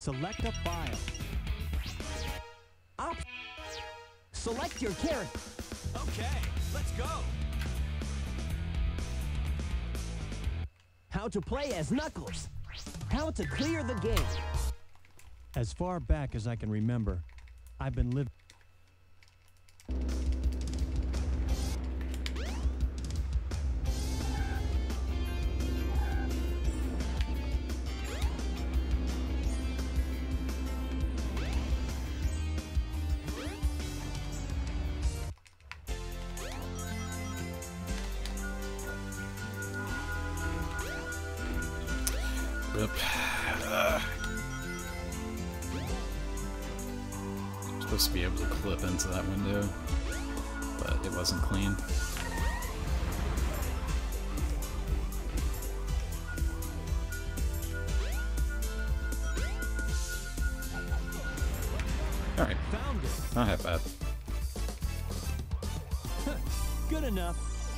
Select a file. Select your character. Okay, let's go. How to play as Knuckles. How to clear the game. As far back as I can remember, I've been living. Rip. Supposed to be able to clip into that window, but it wasn't clean. Alright, Found it. not half bad. Good enough.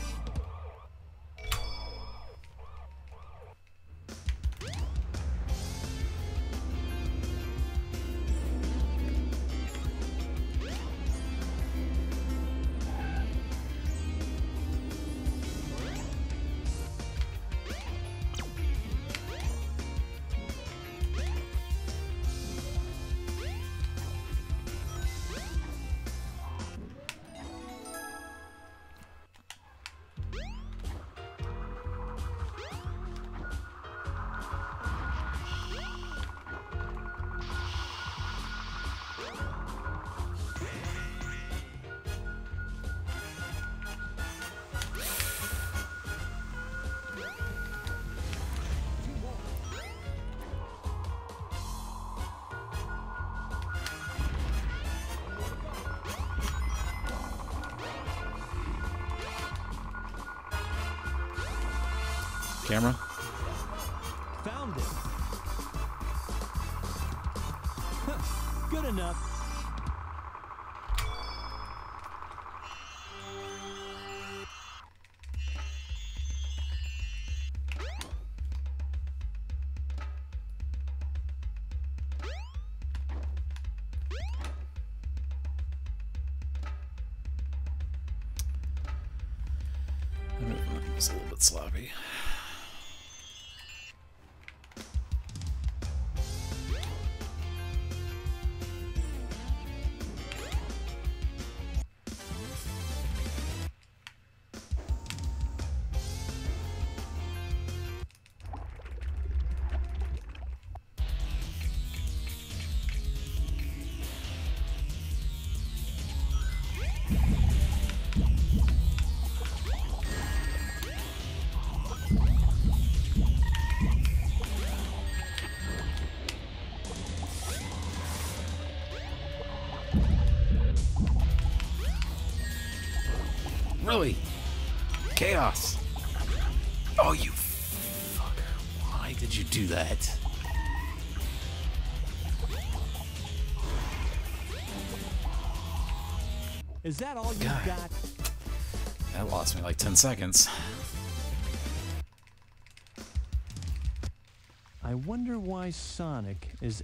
Camera? Found it. Good enough. The movement was a little bit sloppy. Really? Chaos. Oh, you fucker. Why did you do that? Is that all you God. got? That lost me like 10 seconds. I wonder why Sonic is...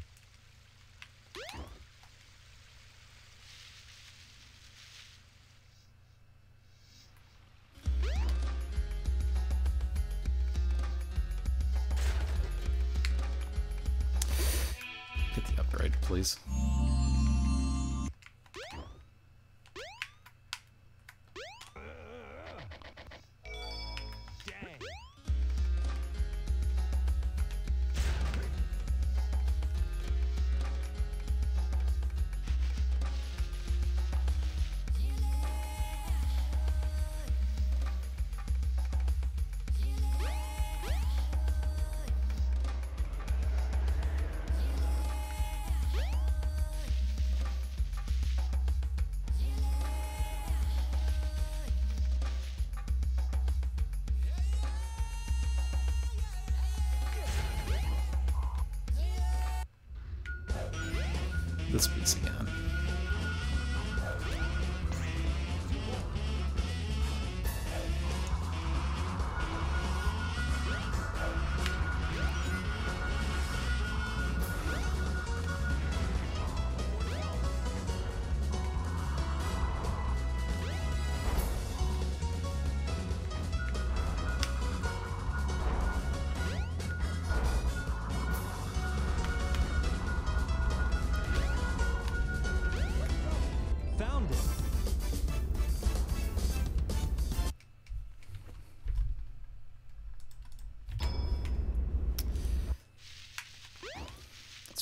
Get the upgrade, please. Dang. This piece again.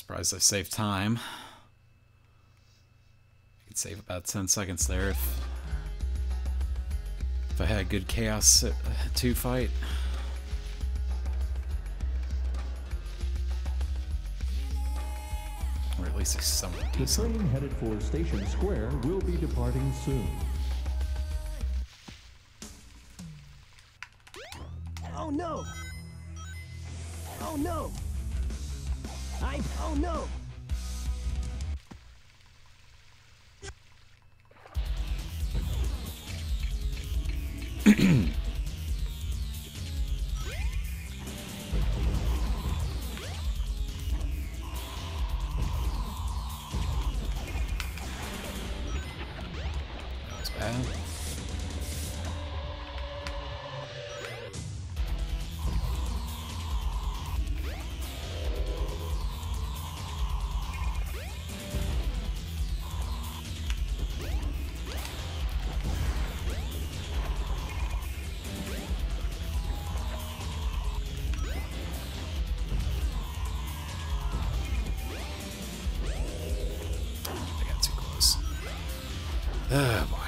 Surprised I saved time. I could save about 10 seconds there if I had a good Chaos 2 fight. Or at least somewhat The decent. train headed for Station Square will be departing soon. Oh no! Oh no! Oh no! That was bad. I got too close. Oh boy.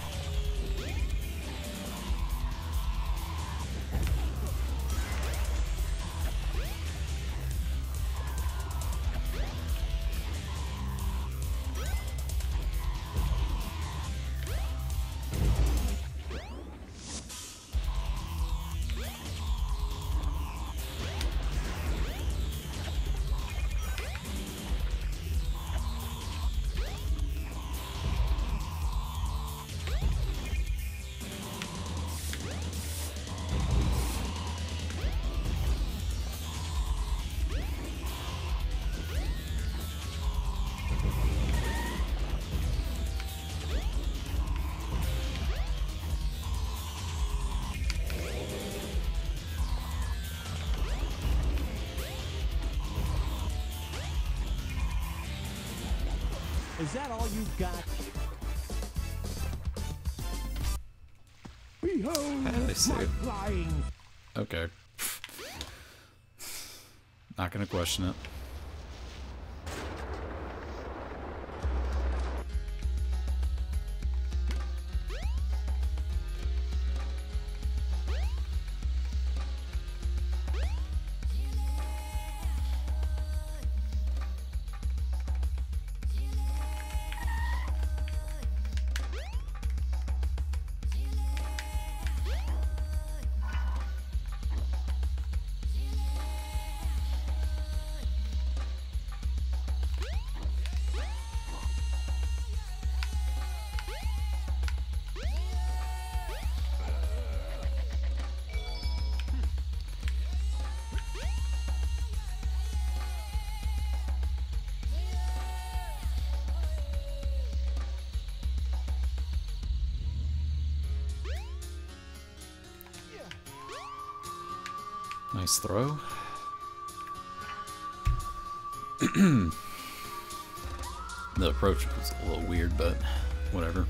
Is that all you've got? Behold I see my it. flying! Okay. Not gonna question it. Nice throw. The approach was a little weird, but whatever.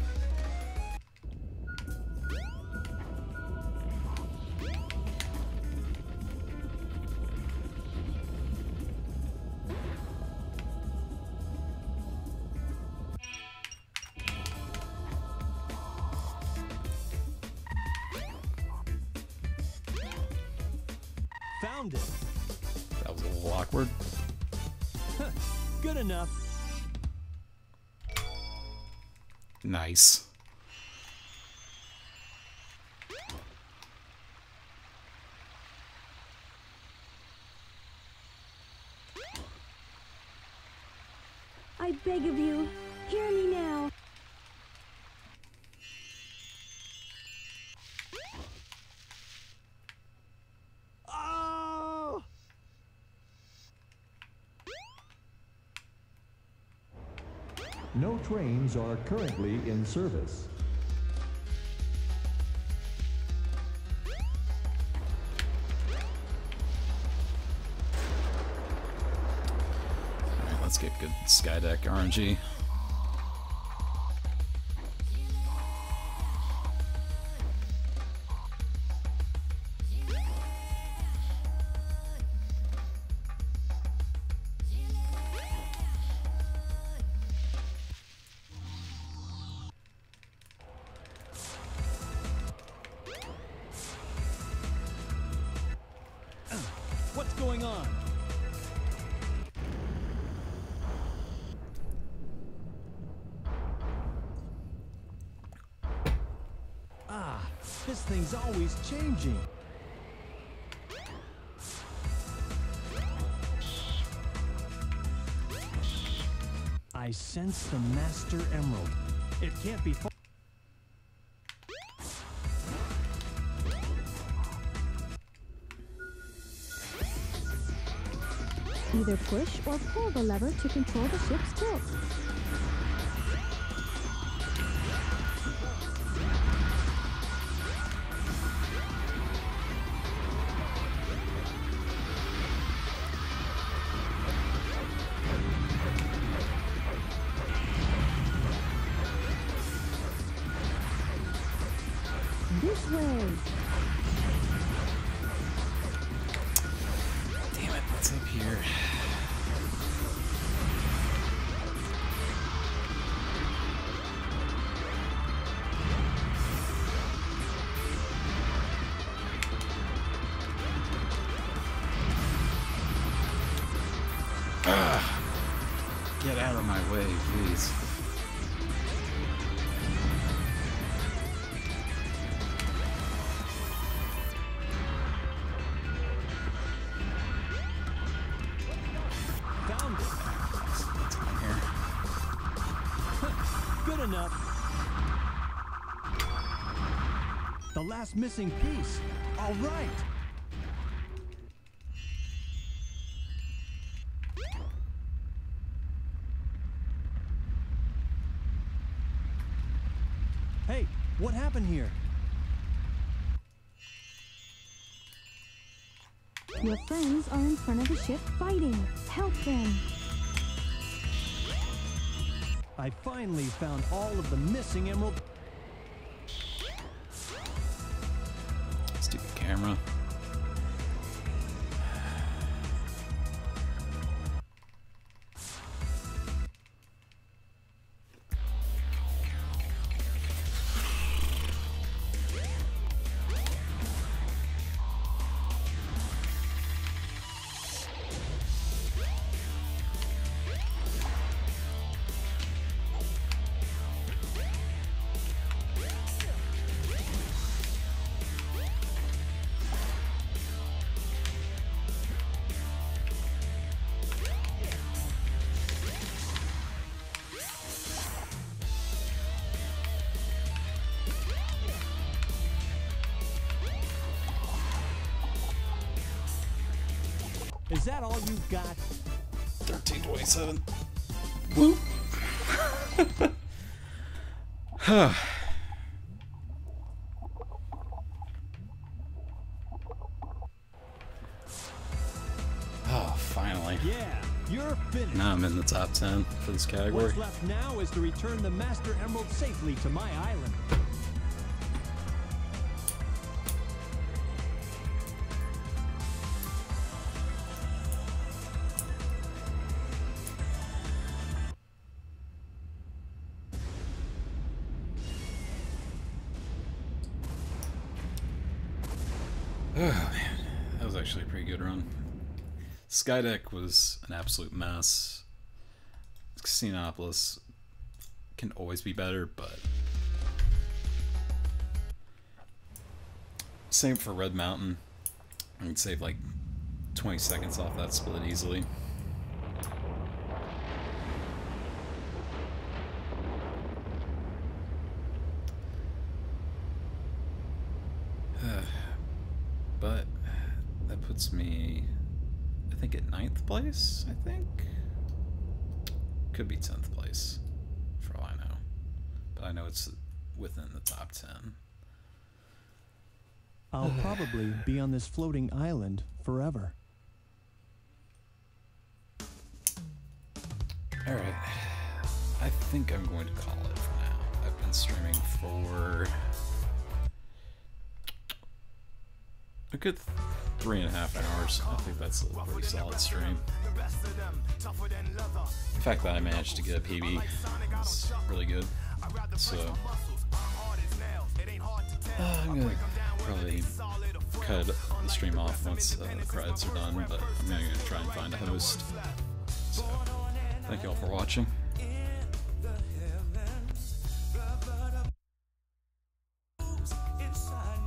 Found it. That was a little awkward. Good enough. Nice. I beg of you, hear me now. Oh! No trains are currently in service. Alright, let's get good Skydeck RNG. This thing's always changing. I sense the Master Emerald. It can't be far. Either push or pull the lever to control the ship's tilt. This way. Damn it, what's up here? Get out of my way, please. Found it. What's on here? Good enough. The last missing piece. All right. Hey, what happened here? Your friends are in front of the ship fighting. Help them. I finally found all of the missing emerald. Stupid camera. Is that all you got? 1327. Whoop. Oh, finally. Yeah, you're finished. Now I'm in the top 10 for this category. What's left now is to return the Master Emerald safely to my island. Oh man, that was actually a pretty good run. Skydeck was an absolute mess. Casinopolis can always be better, but same for Red Mountain. I can save like 20 seconds off that split easily. But that puts me, I think, at 9th place, I think? Could be 10th place, for all I know. But I know it's within the top 10. I'll probably be on this floating island forever. Alright. I think I'm going to call it for now. I've been streaming for a good 3.5 hours. I think that's a pretty solid stream. The fact that I managed to get a PB is really good. So I'm gonna probably cut the stream off once the credits are done, but I'm gonna try and find a host. So thank you all for watching. Inside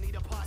need a partner.